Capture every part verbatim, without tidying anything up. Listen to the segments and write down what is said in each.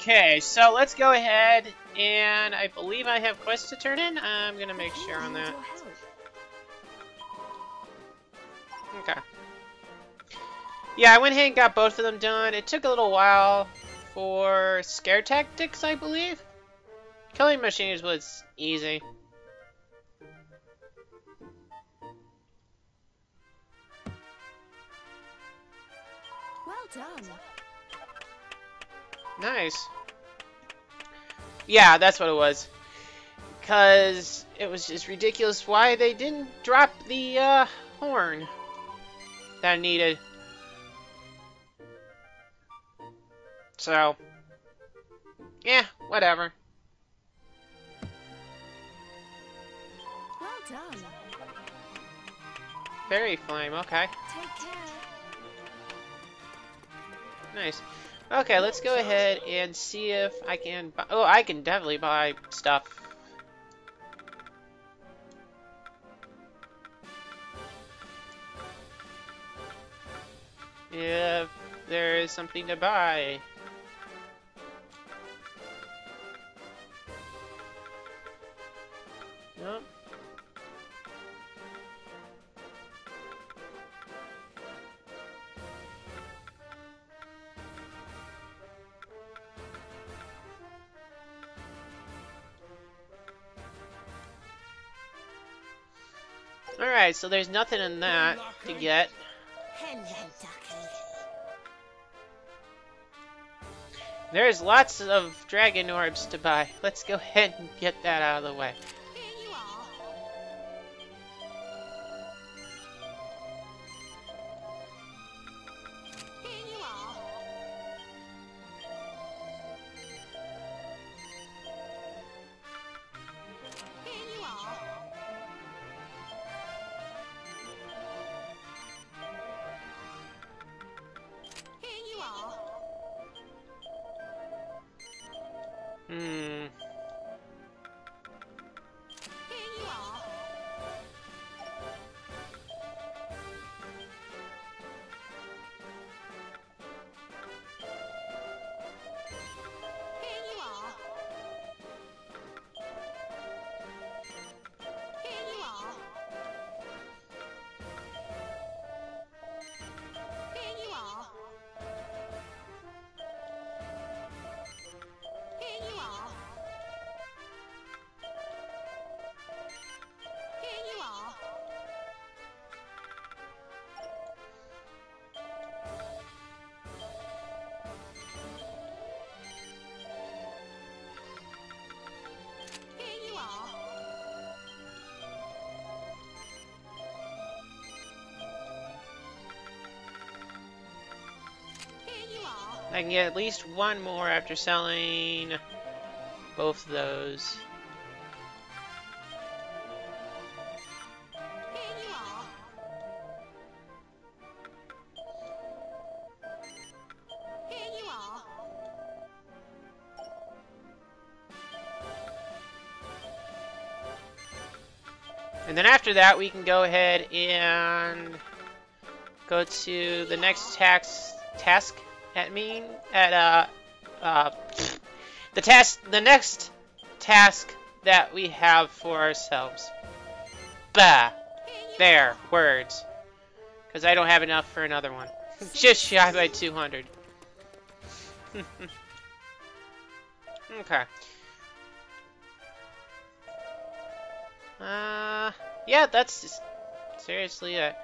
Okay, so let's go ahead, and I believe I have quests to turn in. I'm gonna make sure on that. Okay. Yeah, I went ahead and got both of them done. It took a little while for Scare Tactics, I believe. Killing Machines was easy. Well done. Nice. Yeah, that's what it was. Because it was just ridiculous why they didn't drop the uh, horn that I needed. So, yeah, whatever. Well done. Fairy Flame, okay. Take care. Nice. Okay, let's go ahead and see if I can buy... Oh, I can definitely buy stuff. If there is something to buy. Nope. Alright, so there's nothing in that to get. Hello, ducky. There's lots of dragon orbs to buy. Let's go ahead and get that out of the way. Here you are. Here you are. Here you are. Here you are. Hmm. Here you are. Here you are. Here you are. Here you are. Here you are. Here you are. Here you are. Here you are. I can get at least one more after selling both of those. Here you are. Here you are. And then after that, we can go ahead and go to the next tax task at mean at uh uh the task the next task that we have for ourselves. Bah. There, words. Because I don't have enough for another one. Just shy by two hundred. Okay. Uh, yeah, that's just seriously it.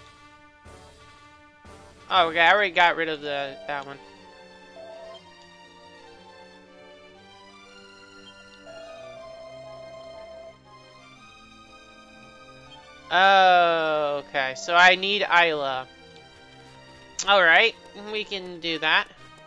Oh, okay, I already got rid of the that one. Oh, okay, so I need Isla. Alright, we can do that.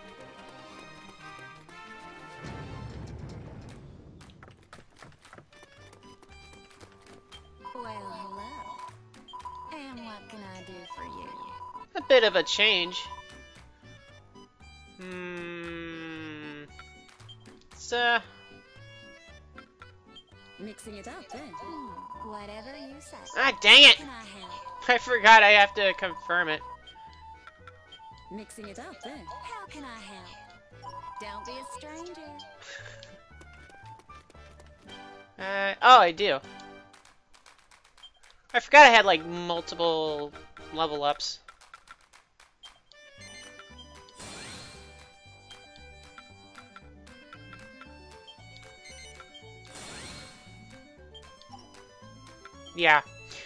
Well, hello. And what can I do for you? A bit of a change. Hmm. It's, uh... Mixing it up, then. Hmm, whatever you say. Ah, dang it! Can I help? I forgot I have to confirm it. Mixing it up, then. How can I help? Don't be a stranger. Uh, oh, I do. I forgot I had like multiple level ups. Yeah.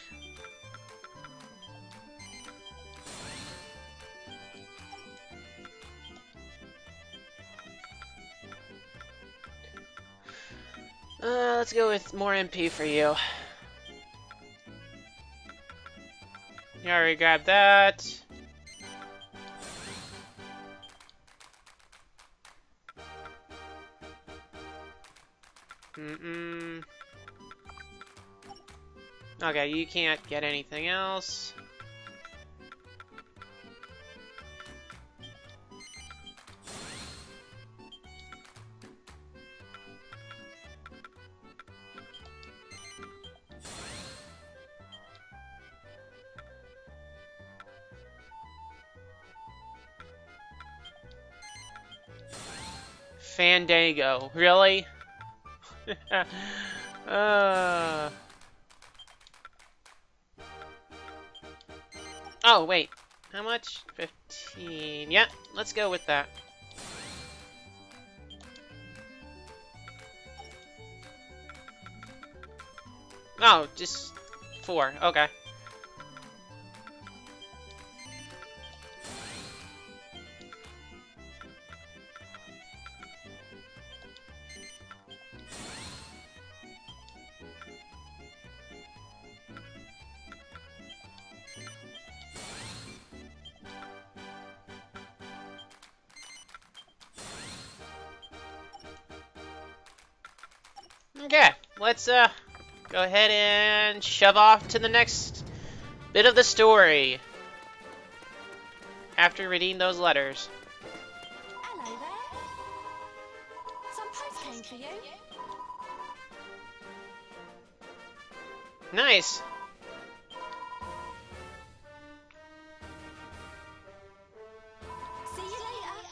Uh, let's go with more M P for you. You already grabbed that. Mm-mm. Okay, you can't get anything else. Fandango, really? uh... Oh, wait. How much? fifteen. Yeah, let's go with that. Oh, just four. Okay. Okay, let's uh go ahead and shove off to the next bit of the story after reading those letters. Hello there. Some post came for you. Nice. See you later.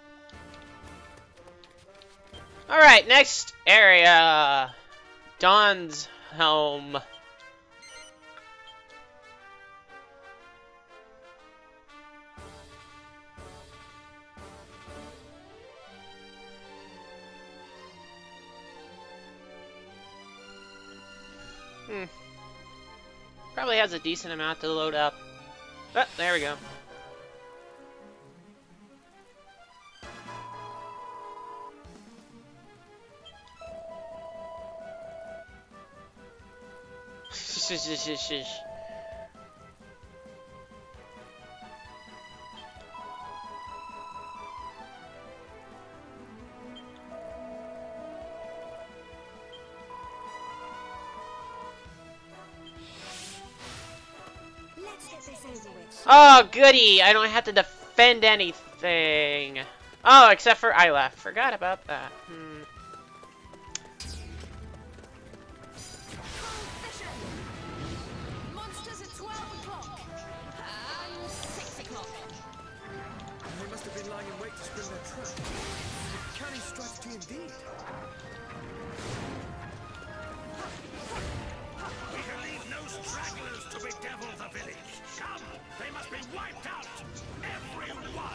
Alright, next area. Dawn's home. Hmm. Probably has a decent amount to load up. Oh, there we go. Shush, shush, shush. Let's get this over with. Oh, goody! I don't have to defend anything. Oh, except for Isla. Forgot about that. Hmm. Monsters at twelve o'clock. And six o'clock. They must have been lying in wait to spring their trap. Canny strategy indeed. We can leave no stragglers to bedevil the village. Come, they must be wiped out. Everyone.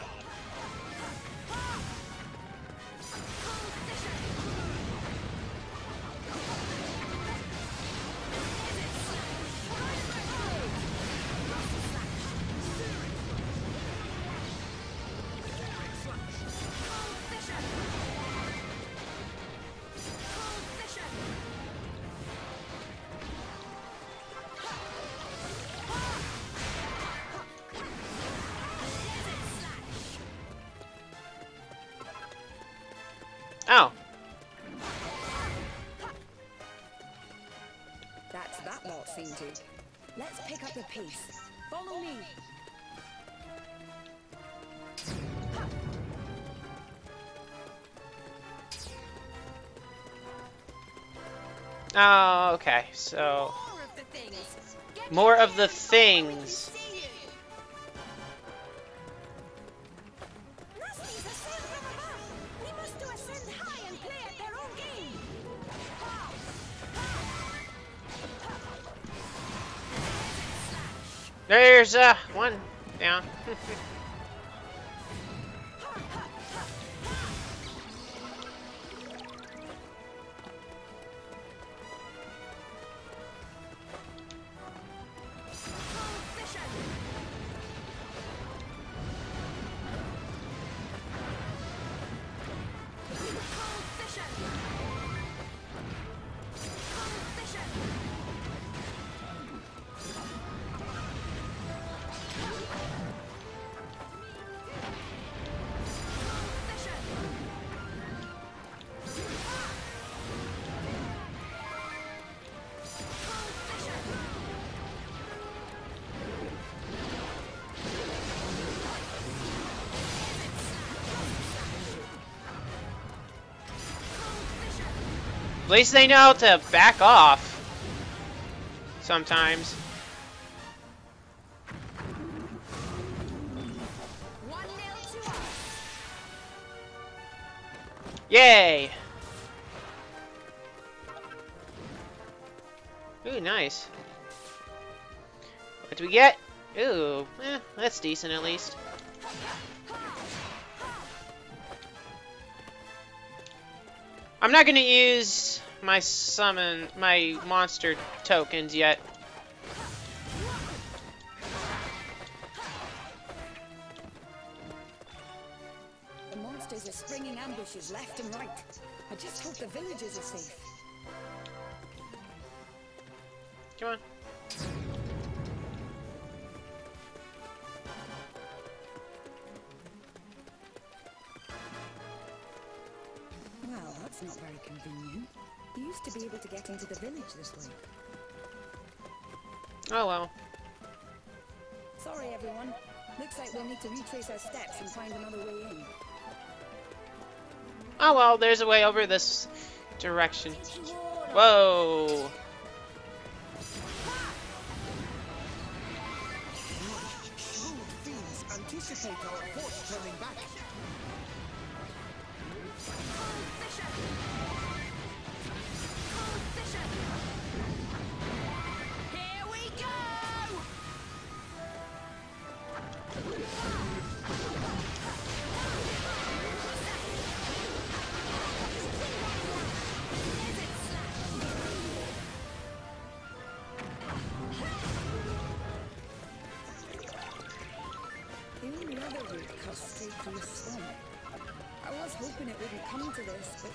Oh. That's that lot seen to. Let's pick up the pace. Follow me. Oh, okay. So, More of the things. Get more back of the here before we can things. see you. Rusty's a son of a There's uh one down. At least they know how to back off sometimes. One nil to us. Yay! Ooh, nice. What do we get? Ooh, eh, that's decent at least. I'm not gonna use my summon, my monster tokens yet. The monsters are springing ambushes left and right. I just hope the villagers are safe. Come on. Well, that's not very convenient. You used to be able to get into the village this way. Oh well. Sorry, everyone. Looks like we'll need to retrace our steps and find another way in. Oh well, there's a way over this direction. Whoa! Shrewd fiends anticipate our force turning back. Here we go! The only other route cuts straight through the swamp. I was hoping it wouldn't come to this, but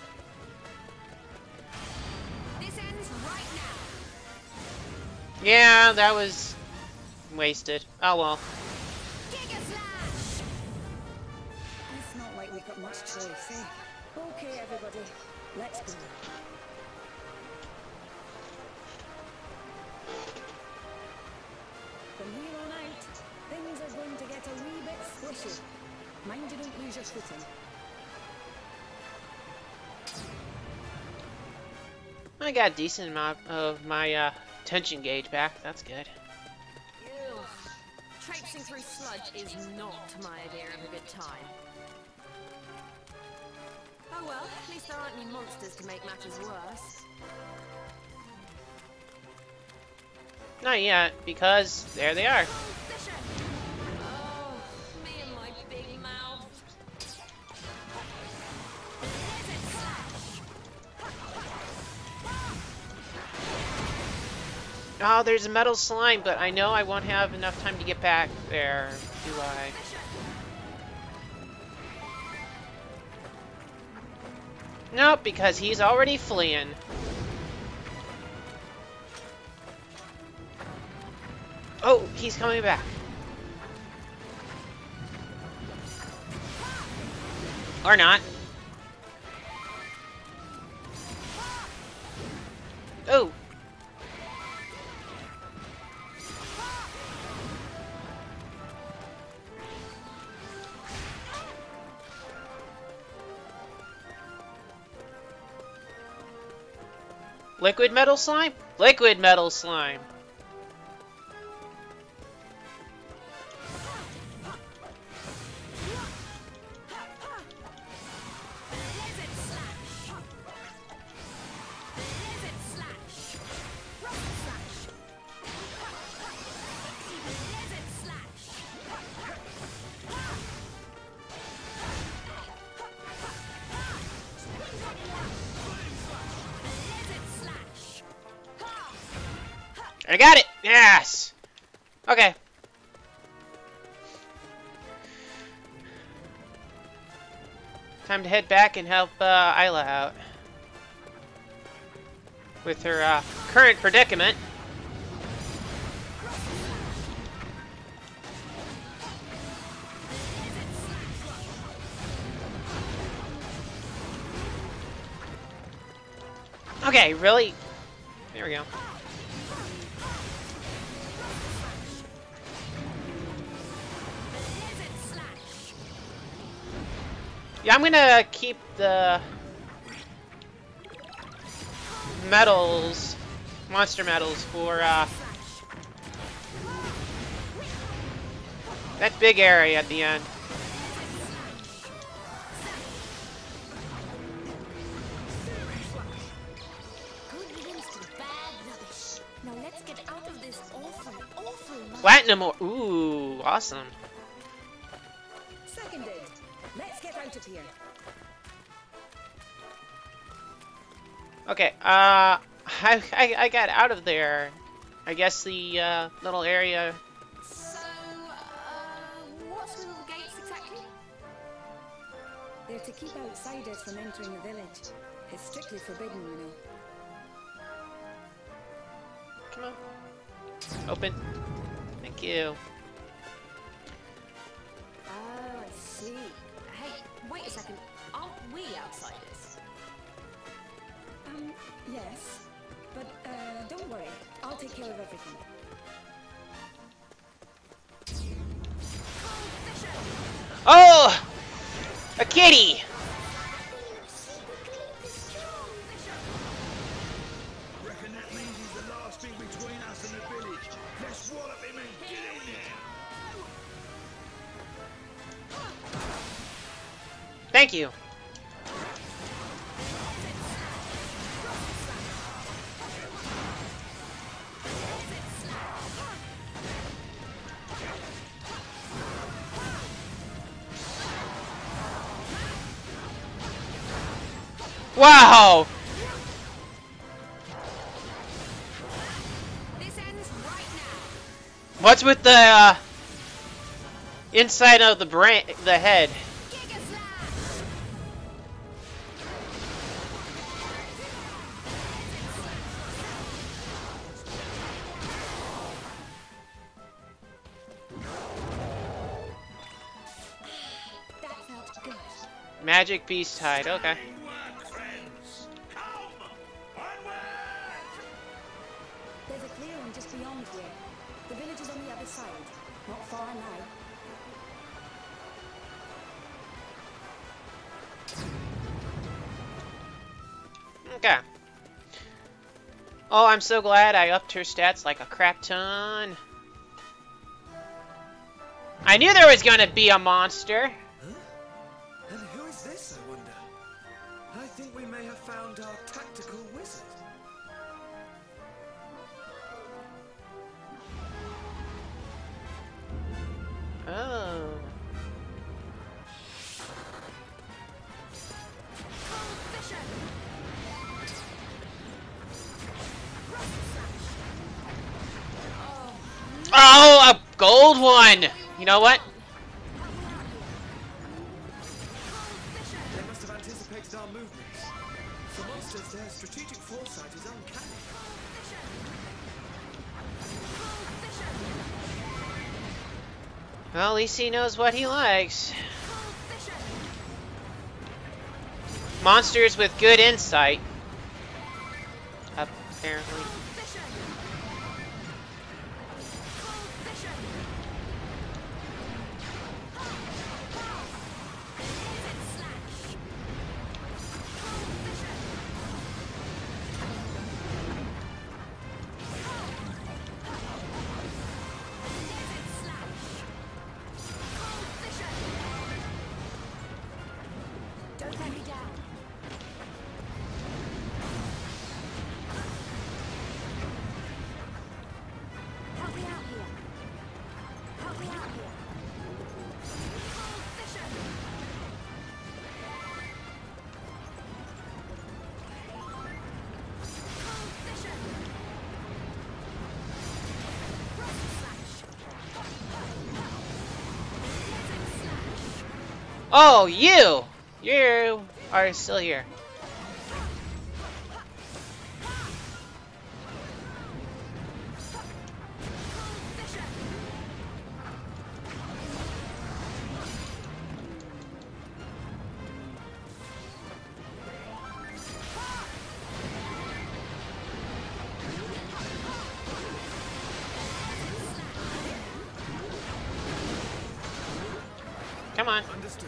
This ends right now. Yeah, that was wasted. Oh well. Giga Slash! it's not like we've got much choice, eh? Okay, everybody, let's go. From here on out, things are going to get a wee bit squishy. Mind you don't lose your footing. I got a decent amount of my uh, tension gauge back. That's good. Ew. Traipsing through sludge is not my idea of a good time. Oh well, at least there aren't any monsters to make matters worse. Not yet, because there they are. Fisher! Oh, me and my big mouth. Lizard Slash! Oh, there's a metal slime, but I know I won't have enough time to get back there, do I? Nope, because he's already fleeing. Oh, he's coming back. Or not. Oh. Liquid metal slime? Liquid metal slime. Lizard Slash! Lizard Slash! Rock Slash! Lizard I got it! Yes! Okay. Time to head back and help uh, Isla out. With her uh, current predicament. Okay, really? There we go. Yeah, I'm gonna keep the medals, monster medals for uh, that big area at the end. Now let's get out of this awful, awful life. Platinum ore. Ooh, awesome. Seconded. Let's get out of here. Okay, uh, I, I, I got out of there. I guess the uh, little area. So, uh, what's with all the gates exactly? They're to keep outsiders from entering the village. It's strictly forbidden, you know. Come on. Open. Thank you. Oh, I see. Hey, wait a second. Aren't we outsiders? Um, yes. But, uh, don't worry. I'll take care of everything. Oh! A kitty! Reckon that means he's the last thing between us and the village. Let's wallop him and get in there. Thank you. Wow! This ends right now. What's with the uh, inside of the brain, the head? Giga Slash! That felt good. Magic beast hide. Okay. Teamwork, friends. Come, onward! There's a clearing just beyond here. The village is on the other side. Not far now. Okay. Oh, I'm so glad I upped her stats like a crap ton. I knew there was gonna be a monster. And who is this, I wonder? I think we may have found our tactical wizard. Oh. Oh, a gold one! You know what? They must have anticipated our movements. For monsters, their strategic foresight is uncanny. Well, at least he knows what he likes. Monsters with good insight. Apparently. Don't let me down. Oh, you! You are still here. Come on. Understood.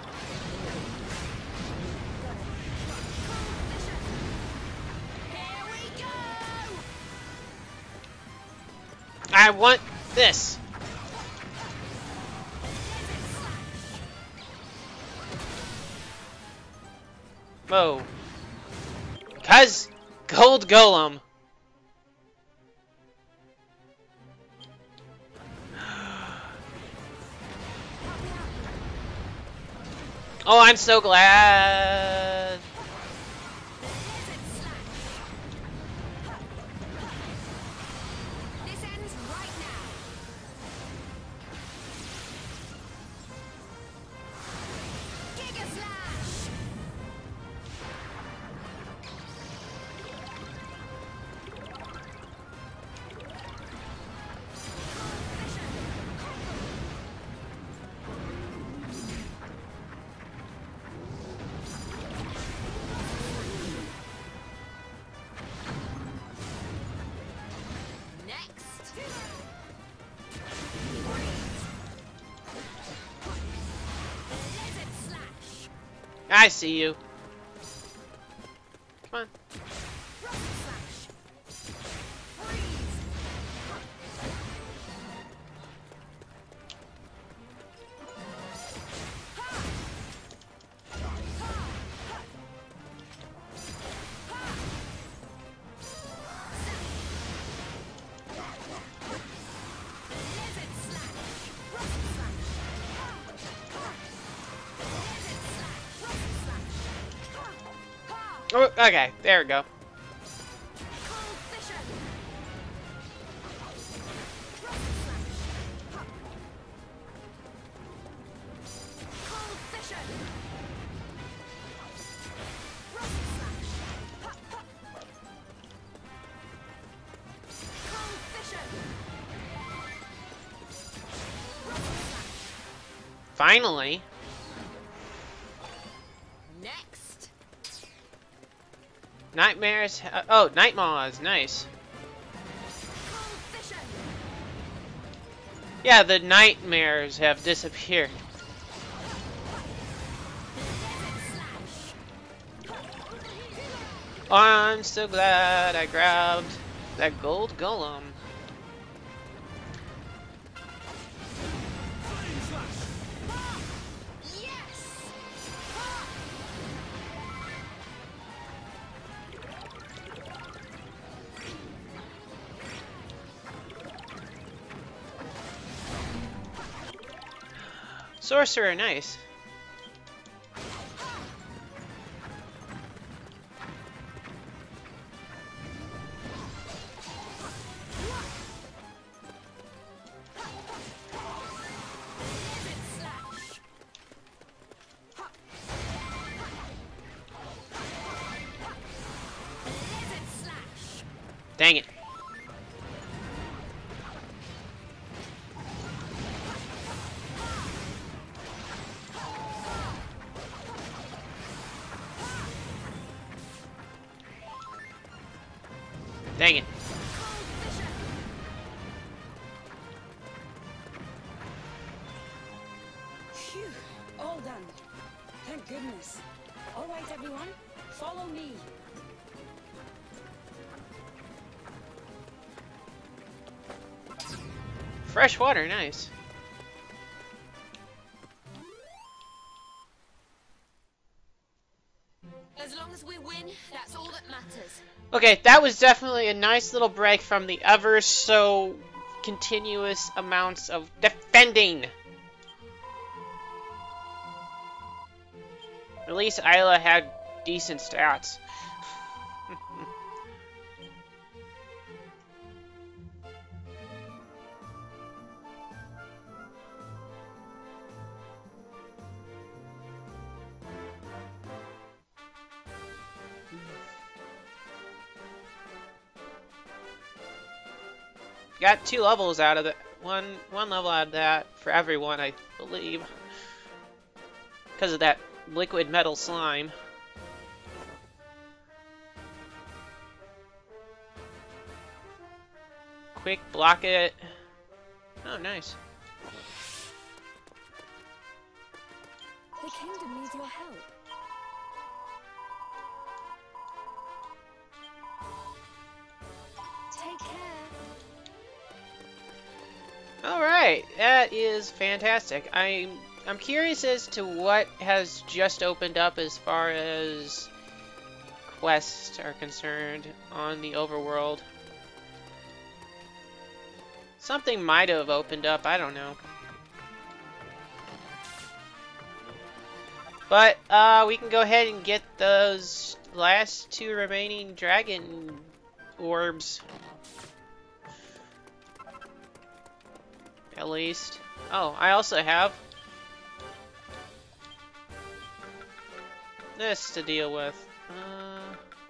Here we go! I want this. Whoa. Cuz Gold Golem. Oh, I'm so glad. This ends right now. Giga Slash! Next. Lizard Slash. I see you. Come on. Rocket Slash. Freeze. Lizard Slash. Rocket Slash. Lizard Slash. Rocket Slash. Oh, okay, there we go. Cold Fisher. Rocket Slash. Cold Fisher. Rocket Slash. Cold Fisher. Rocket Slash. Finally. Next. Nightmares. Uh, oh, Nightmaws. Nice. Cold Fisher. Yeah, the nightmares have disappeared. Oh, I'm so glad I grabbed that gold golem. Yes. Sorcerer, nice. Lizard Slash. Lizard Slash. Dang it. Dang it. Cold Fisher. Phew, all done. Thank goodness. All right, everyone, follow me. Fresh water, nice. As long as we win, that's all that matters. Okay, that was definitely a nice little break from the ever so continuous amounts of defending. At least Isla had decent stats. got two levels out of it. One one level out of that for everyone, I believe, because of that liquid metal slime. Quick block it. Oh, nice. The kingdom needs your help. Take care. All right, that is fantastic. I'm I'm curious as to what has just opened up as far as quests are concerned on the overworld. Something might have opened up, I don't know. But uh, we can go ahead and get those last two remaining dragon orbs. At least. Oh, I also have this to deal with. Uh...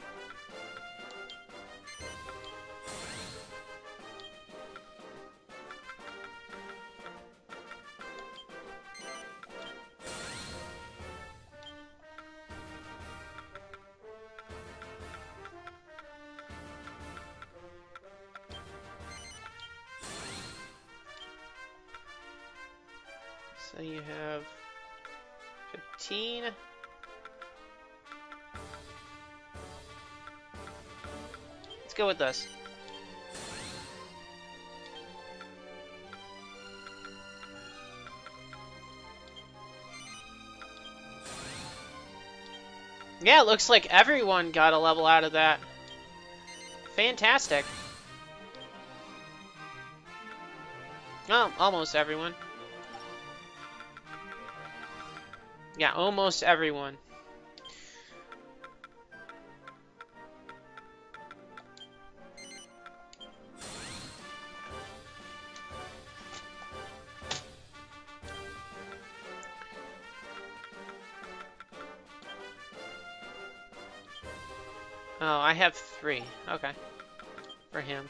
So you have fifteen. Let's go with this. Yeah, it looks like everyone got a level out of that. Fantastic. Oh, almost everyone. Yeah, almost everyone. Oh, I have three. Okay. For him.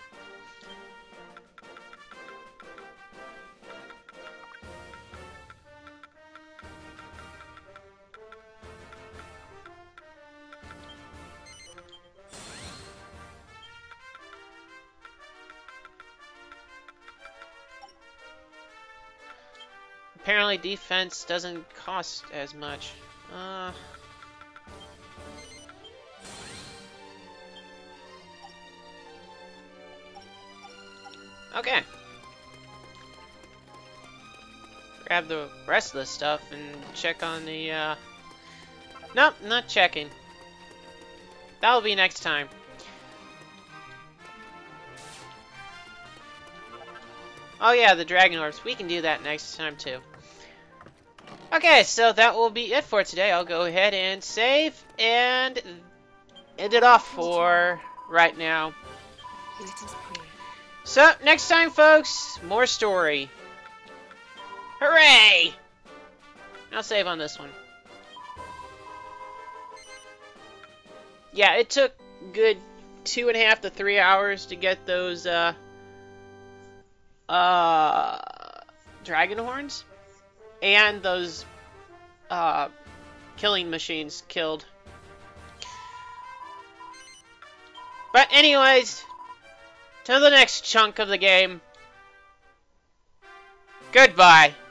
Apparently defense doesn't cost as much. Uh... Okay. Grab the rest of the stuff and check on the, uh... Nope, not checking. That'll be next time. Oh yeah, the dragon orbs. We can do that next time too. Okay, so that will be it for today. I'll go ahead and save and end it off for right now. Let us pray. So, next time, folks, more story. Hooray! I'll save on this one. Yeah, it took good two and a half to three hours to get those, uh... Uh... Dragon horns? And those, uh... killing machines killed. But anyways... to the next chunk of the game. Goodbye.